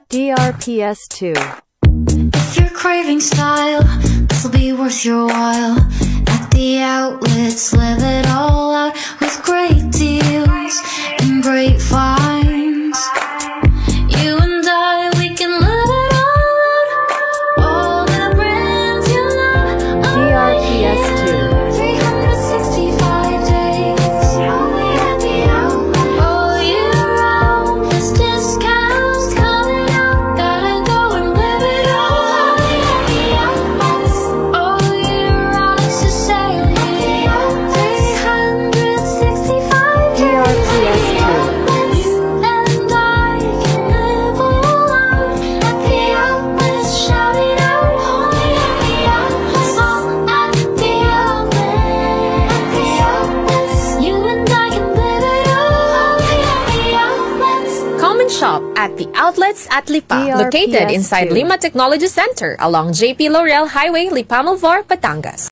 DRPS 2. If you're craving style, this'll be worth your while. At the outlets, live it all out with great deals and great finds. You and I, we can live it all out. All the brands you love. DRPS 2. 365 days, only at the outlet. All year round, there's discounts coming out. Gotta go and live it all. Only at the outlets. All year round, it's a sale here. 365 days. DRPS 2. You and I can live all out at the outlets. Shout it out. Only at the outlets. All at the outlets. You and I can live it all. Only at the outlets. Come and shop at the outlets at Lipa, DRPS located inside 2. Lima Technology Center along JP Laurel Highway, Lipa, Batangas.